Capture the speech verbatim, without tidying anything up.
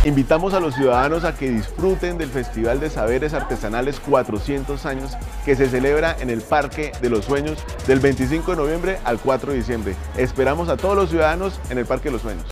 Invitamos a los ciudadanos a que disfruten del Festival de Saberes Artesanales cuatrocientos años que se celebra en el Parque de los Sueños del veinticinco de noviembre al cuatro de diciembre. Esperamos a todos los ciudadanos en el Parque de los Sueños.